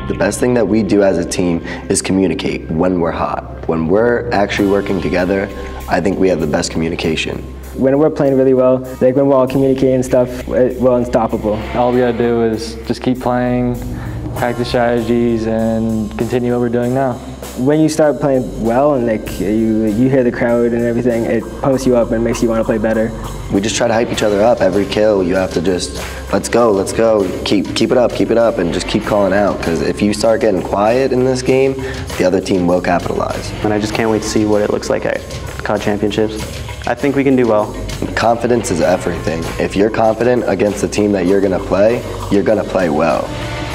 The best thing that we do as a team is communicate when we're hot. When we're actually working together, I think we have the best communication. When we're playing really well, like when we're all communicating and stuff, we're unstoppable. All we gotta do is just keep playing, practice strategies, and continue what we're doing now. When you start playing well and like you hear the crowd and everything, it pumps you up and makes you want to play better. We just try to hype each other up. Every kill, you have to just, let's go, keep it up, and just keep calling out. Because if you start getting quiet in this game, the other team will capitalize. And I just can't wait to see what it looks like at COD Championships. I think we can do well. Confidence is everything. If you're confident against the team that you're going to play well.